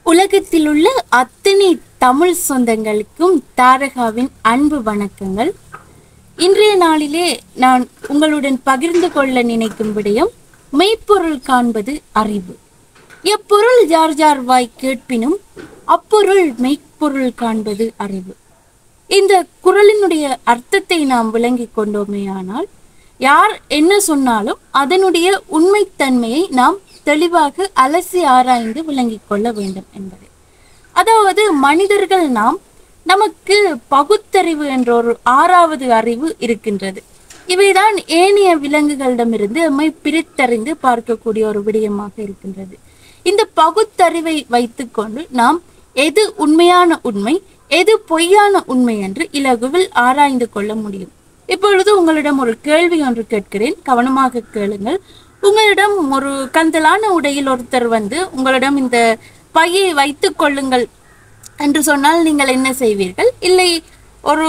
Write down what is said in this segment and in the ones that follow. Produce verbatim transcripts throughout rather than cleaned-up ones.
உலகத்தில் உள்ள அத்தனை தமிழ் சொந்தங்களுக்கும் தாரகாவின் அன்பு வணக்கங்கள். இன்றைய நாளிலே நான் உங்களுடன் பகிர்ந்து கொள்ள நினைக்கும் விடயம் மெய்ப்பொருள் காண்பது அறிவு. எப்பொருள் யார் யார் வாய் கேட்பினும் அப்பொருள் மெய்ப்பொருள் காண்பது அறிவு. இந்த குறளினுடைய அர்த்தத்தை நாம் விளங்கி கொண்டோமேயானால் யார் என்ன சொன்னாலும் அதனுடைய உண்மைத்தன்மையை நாம் தெளிவாக அலசி ஆராய்ந்து விளங்கிக் கொள்ள வேண்டும் என்பது. அதாவது மனிதர்கள் நாம் நமக்கு பகுத்தறிவு என்ற ஒரு ஆறாவது அறிவு இருக்கின்றது. இவைதான் ஏனைய விலங்குகளிடமிருந்து நம்மை பிரித்தறிந்து பார்க்கக்கூடிய ஒரு விடயமாக இருக்கின்றது. இந்த பகுத்தறிவை வைத்துக்கொண்டு நாம் எது உண்மையான உண்மை எது பொய்யான உண்மை என்று இலகுவில் ஆராய்ந்து கொள்ள முடியும். இப்பொழுது உங்களிடம் ஒரு கேள்வி ஒன்று கேட்கிறேன், கவனமாக கேளுங்கள். உங்களிடம் ஒரு கந்தலான உடையில் ஒருத்தர் வந்து உங்களிடம் இந்த பையை வைத்துக் கொள்ளுங்கள் என்று சொன்னால் நீங்கள் என்ன செய்வீர்கள்? இல்லை ஒரு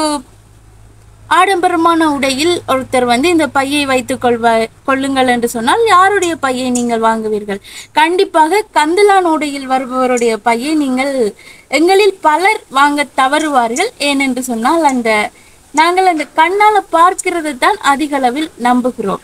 ஆடம்பரமான உடையில் ஒருத்தர் வந்து இந்த பையை வைத்துக் கொள்வ கொள்ளுங்கள் என்று சொன்னால் யாருடைய பையை நீங்கள் வாங்குவீர்கள்? கண்டிப்பாக கந்தலான உடையில் வருபவருடைய பையை நீங்கள் எங்களில் பலர் வாங்க தவறுவார்கள். ஏனென்று சொன்னால் அந்த நாங்கள் அந்த கண்ணால பார்க்கிறது தான் அதிக அளவில் நம்புகிறோம்.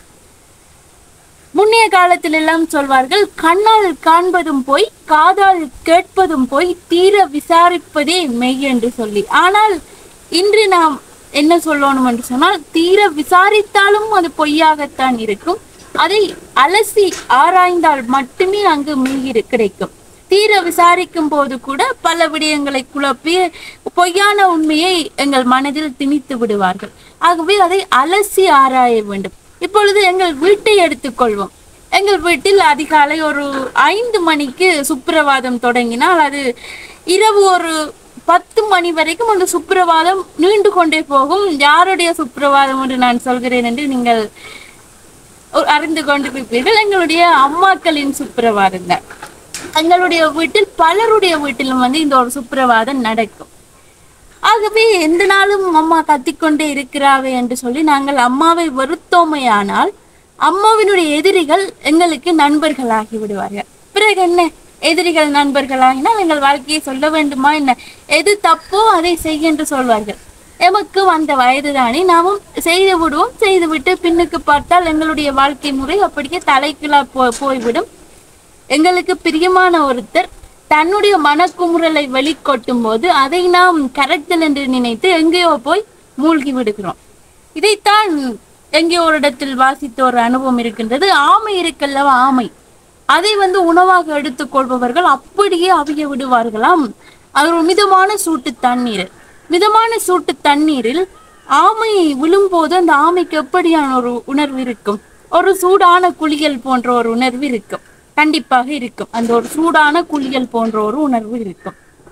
முன்னைய காலத்தில் எல்லாம் சொல்வார்கள், கண்ணால் காண்பதும் போய் காதால் கேட்பதும் போய் தீர விசாரிப்பதே மெய் என்று சொல்லி. ஆனால் இன்று நாம் என்ன சொல்லணும் என்று சொன்னால், தீர விசாரித்தாலும் அது பொய்யாகத்தான் இருக்கும். அதை அலசி ஆராய்ந்தால் மட்டுமே அங்கு மெய் கிடைக்கும். தீர விசாரிக்கும் போது கூட பல விடயங்களை குழப்பி பொய்யான உண்மையை எங்கள் மனதில் திணித்து விடுவார்கள். ஆகவே அதை அலசி ஆராய வேண்டும். இப்பொழுது எங்கள் வீட்டை எடுத்துக்கொள்வோம். எங்கள் வீட்டில் அதிகாலை ஒரு ஐந்து மணிக்கு சுப்பிரவாதம் தொடங்கினால் அது இரவு ஒரு பத்து மணி வரைக்கும் அந்த சுப்பிரவாதம் நீண்டு கொண்டே போகும். யாருடைய சுப்பிரவாதம் என்று நான் சொல்கிறேன் என்று நீங்கள் அறிந்து கொண்டிருப்பீர்கள். எங்களுடைய அம்மாக்களின் சுப்பிரவாதம் தான். எங்களுடைய வீட்டில் பலருடைய வீட்டிலும் வந்து இந்த ஒரு சுப்பிரவாதம் நடக்கும். ஆகவே எந்த நாளும் அம்மா கத்திக்கொண்டே இருக்கிறாவே என்று சொல்லி நாங்கள் அம்மாவை வெறுத்தோமையானால் அம்மாவினுடைய எதிரிகள் எங்களுக்கு நண்பர்களாகி விடுவார்கள். பிறகு என்ன, எதிரிகள் நண்பர்களாகினால் எங்கள் வாழ்க்கையை சொல்ல வேண்டுமா என்ன? எது தப்போ அதை செய்ய என்று சொல்வார்கள். எமக்கு அந்த வயதுதானே, நாமும் செய்து விடுவோம். செய்துவிட்டு பின்னுக்கு பார்த்தால் எங்களுடைய வாழ்க்கை முறை அப்படியே தலைகீழா போ போய்விடும். எங்களுக்கு பிரியமான ஒருத்தர் தன்னுடைய மனக்குமுறலை வெளிக்கொட்டும் போது அதை நாம் கரெக்டல் என்று நினைத்து எங்கேயோ போய் மூழ்கி விடுகிறோம். இதைத்தான் எங்கேயோ ஒரு இடத்தில் வாசித்த ஒரு அனுபவம் இருக்கின்றது. ஆமை இருக்கல்லவா, ஆமை, அதை வந்து உணவாக எடுத்துக்கொள்பவர்கள் அப்படியே அவிய விடுவார்களாம். அது ஒரு மிதமான சூட்டு தண்ணீர். மிதமான சூட்டு தண்ணீரில் ஆமை விழும்போது அந்த ஆமைக்கு எப்படியான ஒரு உணர்வு இருக்கும்? ஒரு சூடான குளியல் போன்ற ஒரு உணர்வு இருக்கும். கண்டிப்பாக இருக்கும். அந்த ஒரு சூடான குளியல் போன்ற ஒரு உணர்வு இருக்கும்.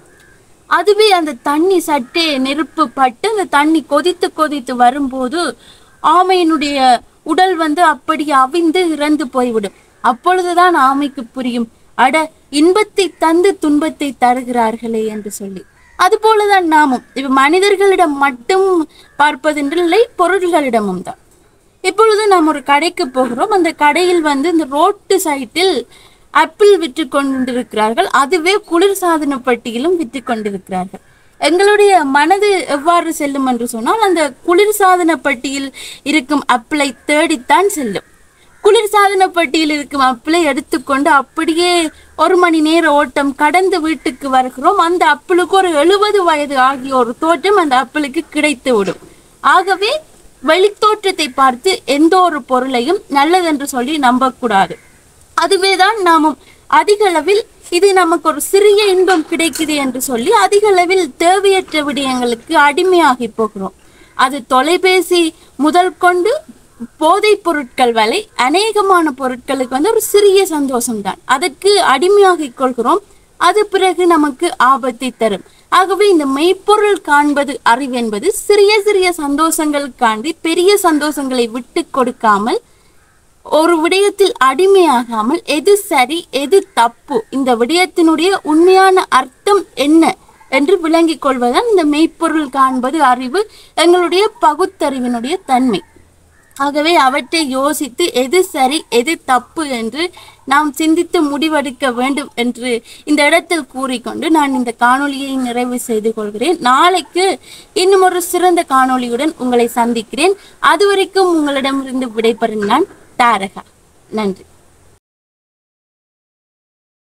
அதுவே அந்த தண்ணி சற்றே நெருப்பு பட்டு அந்த தண்ணி கொதித்து கொதித்து வரும்போது ஆமையினுடைய உடல் வந்து அப்படி அவிந்து இறந்து போய்விடும். அப்பொழுதுதான் ஆமைக்கு புரியும், அட இன்பத்தை தந்து துன்பத்தை தருகிறார்களே என்று சொல்லி. அது போலதான் நாமும் இப்ப மனிதர்களிடம் மட்டும் பார்ப்பதென்றில்லை, பொருள்களிடமும் தான். இப்பொழுது நாம் ஒரு கடைக்கு போகிறோம். அந்த கடையில் வந்து இந்த ரோட்டு சைட்டில் ஆப்பிள் விற்று கொண்டிருக்கிறார்கள். அதுவே குளிர்சாதன பட்டியிலும் விற்று கொண்டிருக்கிறார்கள். எங்களுடைய மனது எவ்வாறு செல்லும் என்று சொன்னால், அந்த குளிர்சாதன பட்டியில் இருக்கும் ஆப்பிளை தேடித்தான் செல்லும். குளிர்சாதன பட்டியில் இருக்கும் ஆப்பிளை எடுத்துக்கொண்டு அப்படியே ஒரு மணி நேர ஓட்டம் கடந்து வீட்டுக்கு வருகிறோம். அந்த ஆப்பிளுக்கு ஒரு எழுபது வயது ஆகிய ஒரு தோற்றம் அந்த ஆப்பிளுக்கு கிடைத்து விடும். ஆகவே வெளித்தோற்றத்தை பார்த்து எந்த ஒரு பொருளையும் நல்லதென்று சொல்லி நம்பக்கூடாது. அதுவேதான் நாமும் அதிக அளவில் இது நமக்கு ஒரு சிறிய இன்பம் கிடைக்குது என்று சொல்லி அதிக அளவில் தேவையற்ற விடயங்களுக்கு அடிமையாகி போகிறோம். அது தொலைபேசி முதல் கொண்டு போதைப் பொருட்கள் வரை அநேகமான பொருட்களுக்கு வந்து ஒரு சிறிய சந்தோஷம்தான். அதற்கு அடிமையாகி கொள்கிறோம். அது பிறகு நமக்கு ஆபத்தை தரும். ஆகவே இந்த மெய்ப்பொருள் காண்பது அறிவு என்பது சிறிய சிறிய சந்தோஷங்களுக்காண்டி பெரிய சந்தோஷங்களை விட்டு கொடுக்காமல், ஒரு விடயத்தில் அடிமையாகாமல், எது சரி எது தப்பு, இந்த விடயத்தினுடைய உண்மையான அர்த்தம் என்ன என்று விளங்கிக் கொள்வதுதான் இந்த மெய்ப்பொருள் காண்பது அறிவு, எங்களுடைய பகுத்தறிவினுடைய தன்மை. ஆகவே அவற்றை யோசித்து எது சரி எது தப்பு என்று நாம் சிந்தித்து முடிவெடுக்க வேண்டும் என்று இந்த இடத்தில் கூறிக்கொண்டு நான் இந்த காணொளியை நிறைவு செய்து கொள்கிறேன். நாளைக்கு இன்னும் ஒரு சிறந்த காணொளியுடன் உங்களை சந்திக்கிறேன். அதுவரைக்கும் உங்களிடமிருந்து விடைபெறும் நான் தாரகா. நன்றி.